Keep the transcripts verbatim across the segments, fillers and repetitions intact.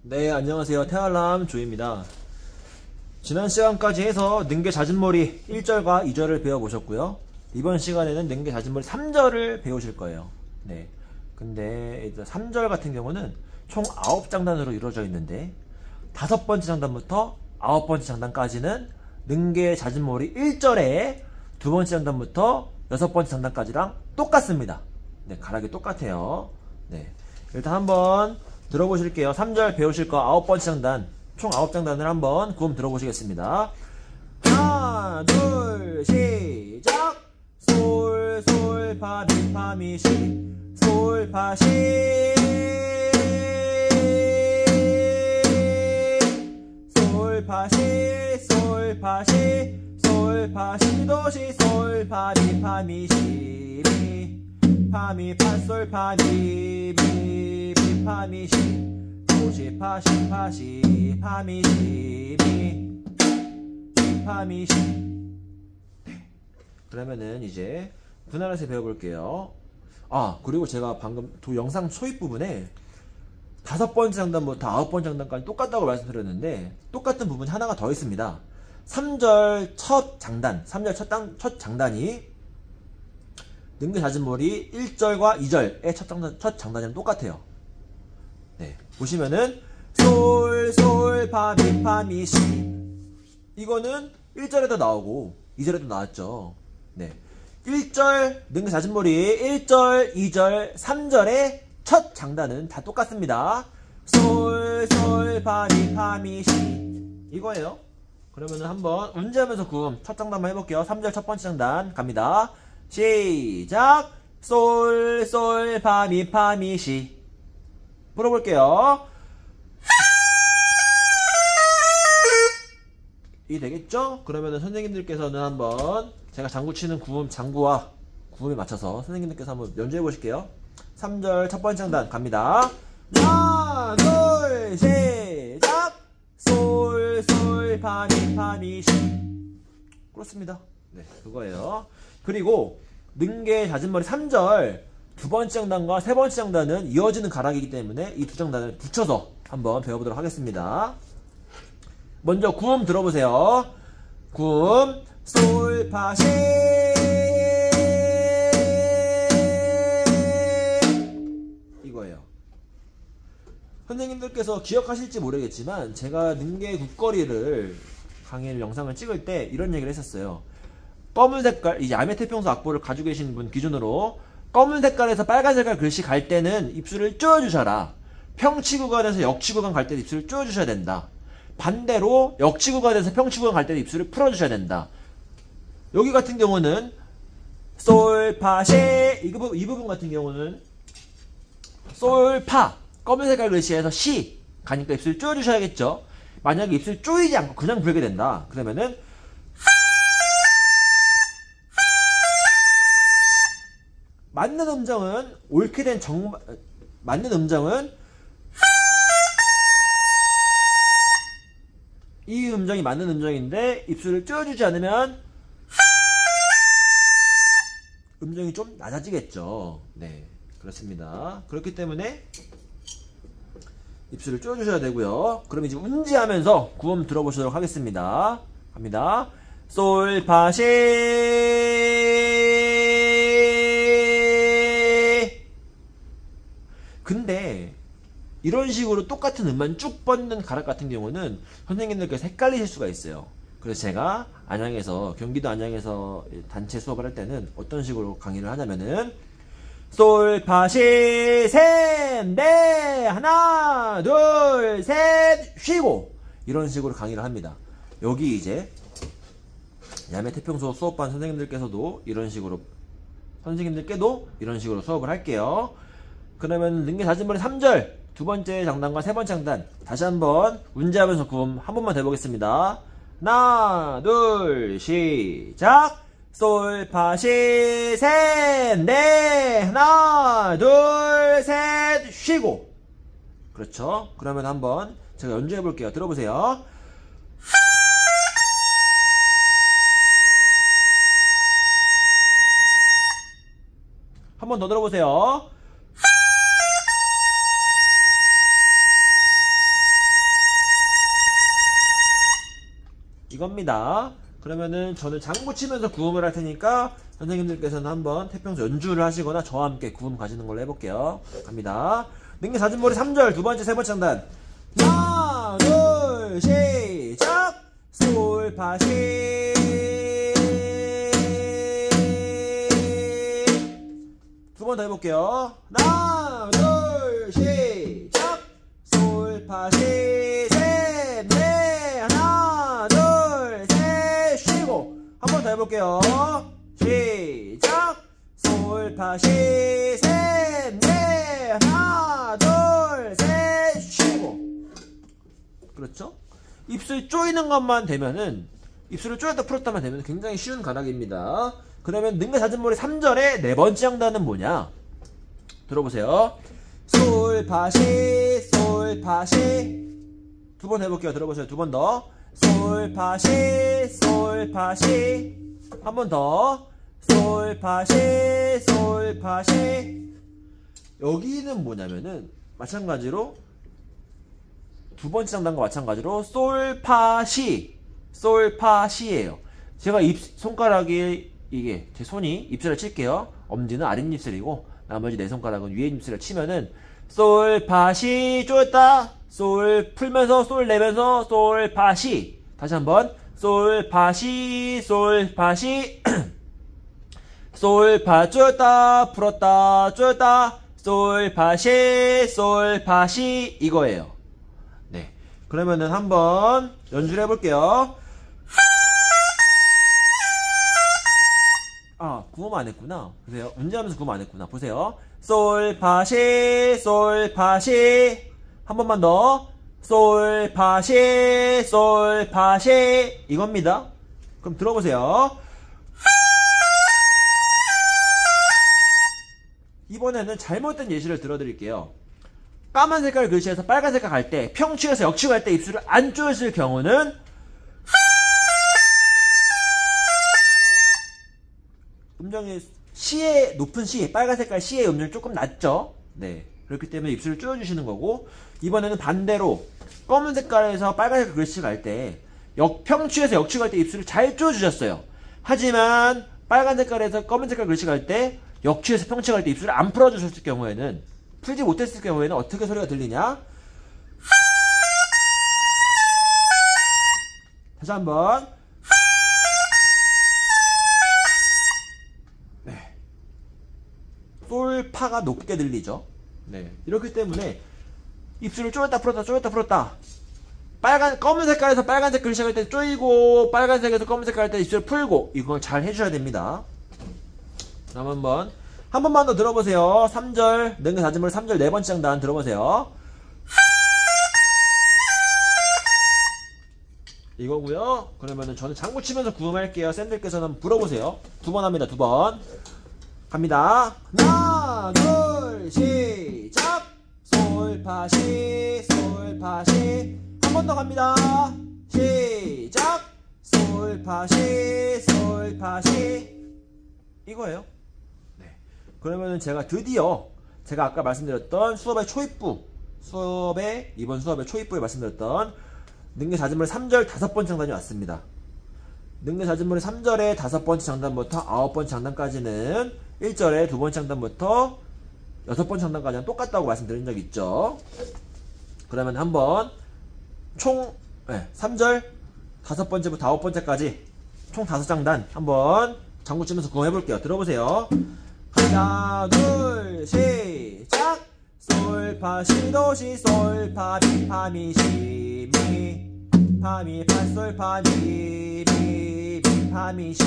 네, 안녕하세요. 태알람 조입니다. 지난 시간까지 해서 능계 잦은머리 일 절과 이 절을 배워보셨고요. 이번 시간에는 능계 잦은머리 삼 절을 배우실 거예요. 네. 근데 삼 절 같은 경우는 총 아홉 장단으로 이루어져 있는데 다섯 번째 장단부터 아홉 번째 장단까지는 능계 잦은머리 일 절에 두 번째 장단부터 여섯 번째 장단까지랑 똑같습니다. 네, 가락이 똑같아요. 네. 일단 한번 들어보실게요. 삼 절 배우실 거 아홉 번째 장단, 총 아홉 장단을 한번 구음 들어보시겠습니다. 하나, 둘, 시작! 솔, 솔, 파, 미, 파, 미, 시. 솔, 파, 시. 솔, 파, 시. 솔, 파, 시. 솔, 파, 시, 도, 시. 솔, 파, 미, 파, 미, 시. 미. 파, 미, 파, 솔, 파, 미, 미. 파, 미, 시. 도, 시, 파, 시, 파, 시. 파, 미, 시. 미. 파, 미, 시. 네. 그러면은 이제 분할해서 배워볼게요. 아, 그리고 제가 방금 도 영상 초입 부분에 다섯 번째 장단부터 아홉 번째 장단까지 똑같다고 말씀드렸는데 똑같은 부분이 하나가 더 있습니다. 삼 절 첫 장단, 삼 절 첫, 단, 첫 장단이 능계 잦은머리 일 절과 이 절의 첫 장단, 첫 장단이랑 똑같아요. 네, 보시면은 솔, 솔, 파, 미, 파, 미, 시. 이거는 일 절에도 나오고 이 절에도 나왔죠. 네, 일 절 능계 잦은머리 일 절, 이 절, 삼 절의 첫 장단은 다 똑같습니다. 솔, 솔, 파, 미, 파, 미, 시. 이거예요. 그러면은 한번 운지하면서 구음 첫 장단만 해볼게요. 삼 절 첫 번째 장단 갑니다. 시작! 솔, 솔, 파, 미, 파, 미, 시. 풀어볼게요. 이 되겠죠? 그러면은 선생님들께서는 한번 제가 장구 치는 구음, 장구와 구음에 맞춰서 선생님들께서 한번 연주해 보실게요. 삼 절 첫 번째 장단 갑니다. 하나, 둘, 시작! 솔, 솔, 파, 미, 파, 미, 시. 그렇습니다. 네, 그거예요. 그리고 능계 잦은머리 삼 절 두 번째 장단과 세 번째 장단은 이어지는 가락이기 때문에 이 두 장단을 붙여서 한번 배워보도록 하겠습니다. 먼저 구음 들어보세요. 구음 솔, 파, 시. 이거예요. 선생님들께서 기억하실지 모르겠지만 제가 능계 국거리를 강의를 영상을 찍을 때 이런 얘기를 했었어요. 검은 색깔, 이 야매 태평소 악보를 가지고 계신 분 기준으로 검은 색깔에서 빨간 색깔 글씨 갈 때는 입술을 쪼여주셔라. 평치 구간에서 역치 구간 갈 때는 입술을 쪼여주셔야 된다. 반대로 역치 구간에서 평치 구간 갈 때는 입술을 풀어주셔야 된다. 여기 같은 경우는 솔, 파, 시. 이 부분, 이 부분 같은 경우는 솔, 파. 검은 색깔 글씨에서 시. 가니까 입술을 쪼여주셔야겠죠. 만약에 입술 쪼이지 않고 그냥 불게 된다. 그러면은 맞는 음정은 옳게 된 정, 맞는 음정은 이 음정이 맞는 음정인데 입술을 쪼여주지 않으면 음정이 좀 낮아지겠죠. 네, 그렇습니다. 그렇기 때문에 입술을 쪼여주셔야 되고요. 그럼 이제 운지하면서 구음 들어보시도록 하겠습니다. 갑니다. 솔, 파, 시. 근데 이런 식으로 똑같은 음만 쭉 뻗는 가락 같은 경우는 선생님들께서 헷갈리실 수가 있어요. 그래서 제가 안양에서, 경기도 안양에서 단체 수업을 할 때는 어떤 식으로 강의를 하냐면은 솔, 파, 시, 셋, 넷, 하나, 둘, 셋, 쉬고 이런 식으로 강의를 합니다. 여기 이제 야매 태평소 수업반 선생님들께서도 이런 식으로, 선생님들께도 이런 식으로 수업을 할게요. 그러면 능계 잦은머리 삼 절 두 번째 장단과 세 번째 장단 다시 한번 운지하면서 구음 한 번만 더 해보겠습니다. 하나, 둘, 시작! 솔, 파, 시, 셋, 넷, 하나, 둘, 셋, 쉬고. 그렇죠? 그러면 한번 제가 연주해 볼게요. 들어보세요. 한 번 더 들어보세요. 이겁니다. 그러면은 저는 장구 치면서 구음을 할 테니까 선생님들께서는 한번 태평소 연주를 하시거나 저와 함께 구음 가시는 걸로 해볼게요. 갑니다. 능력 사진머리 삼 절 두 번째 세 번째 장단. 하나 둘 시작. 솔파시 두 번 더 해볼게요. 하나 둘 시작. 솔파시 셋넷 하나 둘 셋 쉬고 한 번 더 해볼게요. 시작. 솔파시 셋넷 하나 둘 셋 쉬고. 그렇죠? 입술 조이는 것만 되면은, 입술을 조였다 풀었다만 되면 굉장히 쉬운 가락입니다. 그러면 능가 잦은머리 삼 절의 네 번째 장단은 뭐냐? 들어보세요. 솔파시 솔파시 두 번 해볼게요. 들어보세요. 두 번 더. 솔파시 솔파시 한 번 더. 솔파시 솔파시. 여기는 뭐냐면은 마찬가지로 두 번째 장단과 마찬가지로 솔파시 솔파시예요. 제가 입 손가락이 이게 제 손이 입술을 칠게요. 엄지는 아랫입술이고 나머지 네 손가락은 위에 입술을 치면은 솔파시 쪼였다 솔 풀면서 솔 내면서 솔파시. 다시 한번 솔파시 솔파시 솔파 쪼였다 풀었다 쪼였다 솔파시 솔파시 이거예요. 네, 그러면은 한번 연주를 해볼게요. 아, 구음 안 했구나. 보세요. 운전하면서 구음 안 했구나. 보세요. 솔파시 솔파시 한 번만 더. 솔파시 솔파시 이겁니다. 그럼 들어보세요. 이번에는 잘못된 예시를 들어드릴게요. 까만 색깔 글씨에서 빨간 색깔 갈 때, 평치에서 역치 갈 때 입술을 안 조였을 경우는 음정이 C의 높은 C, 빨간 색깔 C의 음정이 조금 낮죠. 네, 그렇기 때문에 입술을 조여주시는 거고, 이번에는 반대로 검은 색깔에서 빨간 색깔 글씨 갈 때, 역평치에서 역치 갈 때 입술을 잘 조여주셨어요. 하지만 빨간 색깔에서 검은 색깔 글씨 갈 때, 역치에서 평치 갈 때 입술을 안 풀어주셨을 경우에는, 풀지 못했을 경우에는 어떻게 소리가 들리냐? 다시 한번. 네. 솔파가 높게 들리죠. 네. 이렇기 때문에 입술을 쪼였다 풀었다 쪼였다 풀었다. 빨간 검은 색깔에서 빨간색 글씨 할 때 쪼이고 빨간색에서 검은색 할 때 입술을 풀고 이걸 잘 해주셔야 됩니다. 그럼 한번 한 번만 더 들어보세요. 삼 절 능가 다짐을 삼 절 네 번째 장단 들어보세요. 이거고요. 그러면은 저는 장구 치면서 구음할게요. 쌤들께서는 불어보세요. 두 번 합니다. 두 번 갑니다. 하나 둘 시작. 솔파시 솔파시 한 번 더 갑니다. 시작. 솔파시 솔파시 이거예요. 네. 그러면은 제가 드디어 제가 아까 말씀드렸던 수업의 초입부 수업의 이번 수업의 초입부에 말씀드렸던 능력 잦은머리 삼 절 다섯 번째 장단이 왔습니다. 능력 잦은머리 삼 절의 다섯 번째 장단부터 아홉 번째 장단까지는 일 절의 두 번째 장단부터 여섯 번째 장단까지는 똑같다고 말씀드린 적 있죠. 그러면 한번 총 네, 삼 절 다섯 번째부터 아홉 번째까지 총 다섯 장단 한번 장구 치면서 구음 해볼게요. 들어보세요. 하나 둘 시작. 솔파시도시 솔파미파미시미 파미파솔파미미 미파미시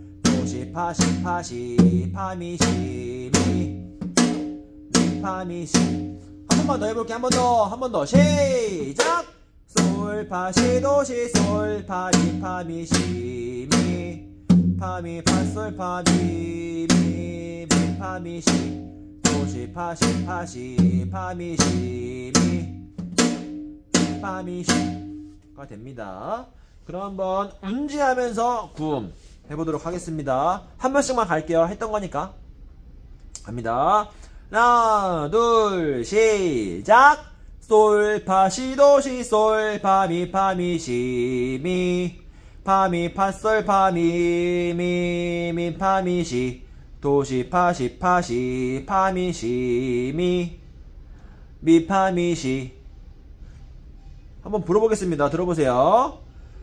도시파시파시 파미시미 미파미시 한 번만 더 해볼게. 한 번 더 한 번 더 시작. 솔파시도시 솔파미파미시미 파미파솔파미미 미파미시 도시파시파시 파미시미 파미시가 됩니다. 그럼 한번 운지하면서 구음 해보도록 하겠습니다. 한 번씩만 갈게요. 했던 거니까. 갑니다. 하나 둘 시작. 솔파시도시 솔파미파미시미 파미 팥솔 파미 미미 파미시 도시 파시 파시 파미시 미 미파미시. 한번 불어보겠습니다. 들어보세요.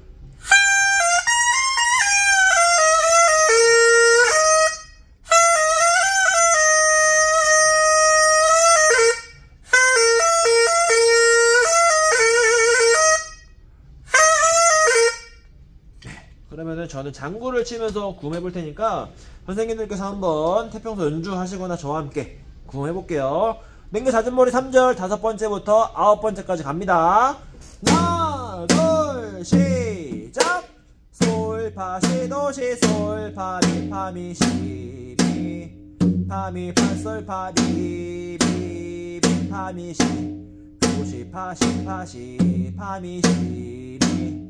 그러면은 저는 장구를 치면서 구음해 볼 테니까 선생님들께서 한번 태평소 연주하시거나 저와 함께 구음해 볼게요. 맹구 잦은머리 삼 절 다섯 번째부터 아홉 번째까지 갑니다. 하나 둘 시작. 솔파시 도시 솔파미 파미시 미 파미 파솔 파미 미 미 파미시 도시 파시 파시 파미시 미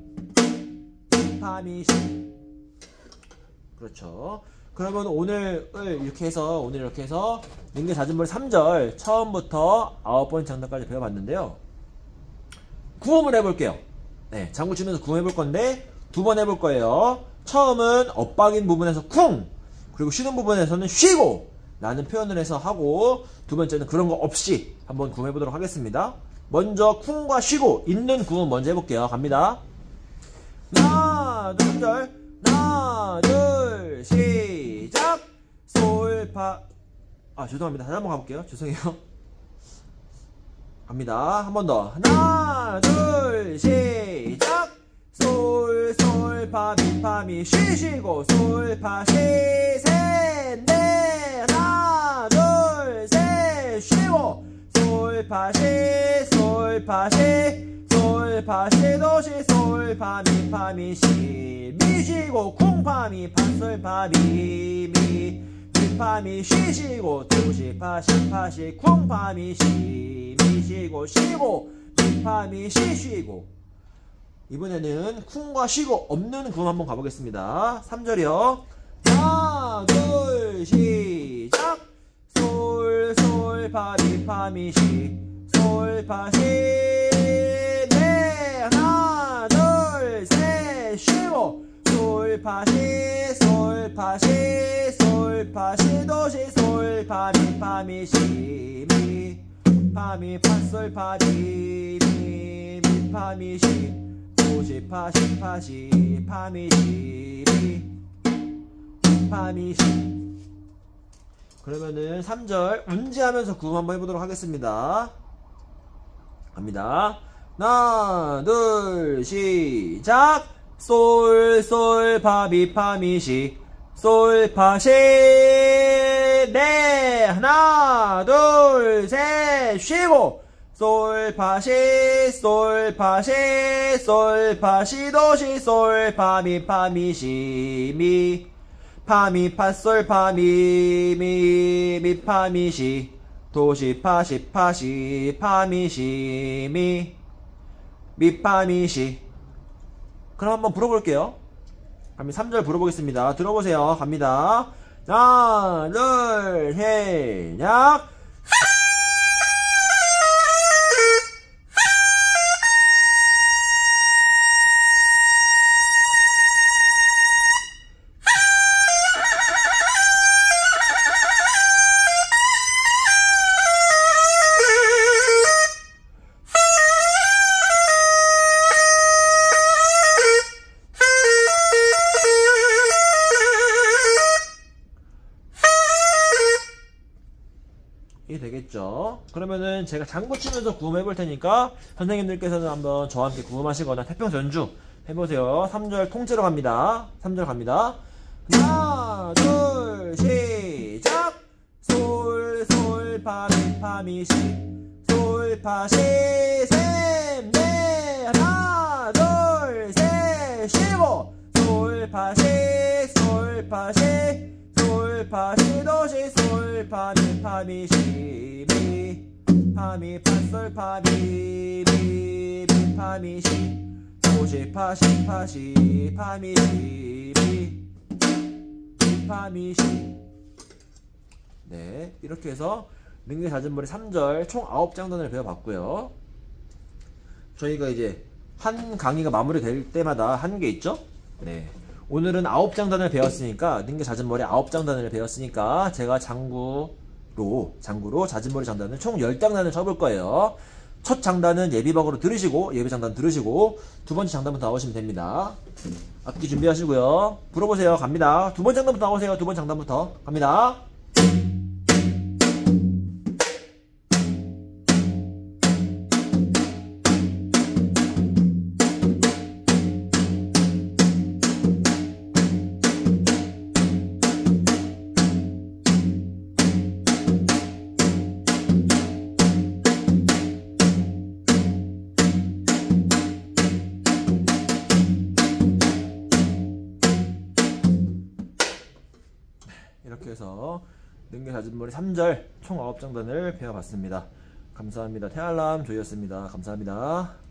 파미시. 그렇죠. 그러면 오늘 이렇게 해서 오늘 이렇게 해서 맹구 잦은머리 삼 절 처음부터 아홉 번째 장단까지 배워봤는데요. 구음을 해볼게요. 네, 장구 치면서 구음 해볼 건데 두 번 해볼 거예요. 처음은 엇박인 부분에서 쿵, 그리고 쉬는 부분에서는 쉬고 라는 표현을 해서 하고, 두 번째는 그런 거 없이 한번 구음 해보도록 하겠습니다. 먼저 쿵과 쉬고 있는 구음 먼저 해볼게요. 갑니다. 하나 둘 절 하나 둘 시작. 솔파 아 죄송합니다. 다시 한번 가볼게요. 죄송해요. 갑니다. 한 번 더. 하나 둘 시작. 솔 솔 파 미 파 미 쉬쉬고 솔 파 시 셋 넷 하나 둘 셋 쉬고 솔 파 시 솔 파 시 솔 파 시 도 시 솔 파 미 파 미 시 미 쉬고 쿵 파 미 파 솔 파 미 미 미 파 미 쉬쉬고 도 시 파 시 파 시 쿵 파 미 시 미 쉬고 쉬고 미 파 미 시 쉬고. 이번에는 쿵과 쉬고 없는 구음 한번 가보겠습니다. 삼 절이요. 하나 둘 시작. 솔 솔 파 미 파 미 시 솔 파 시 네 하나 둘 셋 쉬고 솔 파 시 솔 파 시 솔 파 시 도 시 솔 파 미 파 미 시 미 파 미 파 솔 파 미 미 미 파 미 시 도시 파 시 파 시 파 미 시 미 파 미 시. 그러면은 삼 절 운지하면서 구음 한번 해보도록 하겠습니다. 갑니다. 하나 둘 시작. 솔 솔 파 미 파 미 시 솔 파 시 네 하나 둘 셋 쉬고 솔 파 시 솔 파 시 솔 파 시 도 시 솔 파 미 파 미 시 미 파 미 파 솔 파 미 미 미 파 미 시 도 시 파 시 파 시 파 미 시 미 미 파 미 시. 그럼 한번 불어볼게요. 그럼 삼 절 불어보겠습니다. 들어보세요. 갑니다. 하나 둘 시작. 이 되겠죠. 그러면은 제가 장구 치면서 구음 해볼 테니까 선생님들께서는 한번 저와 함께 구음하시거나 태평소 연주 해보세요. 삼 절 통째로 갑니다. 삼 절 갑니다. 하나 둘 시작. 솔 솔 파 미 파 미 시 솔 파 시 셋 넷 하나 둘 셋 쉬고 솔 파 시 솔 파 시 솔 파 시 도 시 솔 파 미 파 미 시 미 파 미 파 솔 파 미 미 미 파 미 시 도 시 파 시 파 시 파 미 시 미 미 파 미 시. 네, 이렇게 해서 맹구 잦은머리 삼 절 총 아홉 장단을 배워봤고요. 저희가 이제 한 강의가 마무리될 때마다 한 게 있죠? 네. 오늘은 아홉 장단을 배웠으니까, 능계 잦은머리 아홉 장단을 배웠으니까, 제가 장구로, 장구로 잦은머리 장단을 총 열 장단을 쳐볼 거예요. 첫 장단은 예비박으로 들으시고, 예비 장단 들으시고, 두 번째 장단부터 나오시면 됩니다. 악기 준비하시고요. 불어보세요. 갑니다. 두 번째 장단부터 나오세요. 두 번째 장단부터. 갑니다. 이렇게 해서 능계 잦은머리 삼 절 총 아홉 장단을 배워봤습니다. 감사합니다. 태알람 조이였습니다. 감사합니다.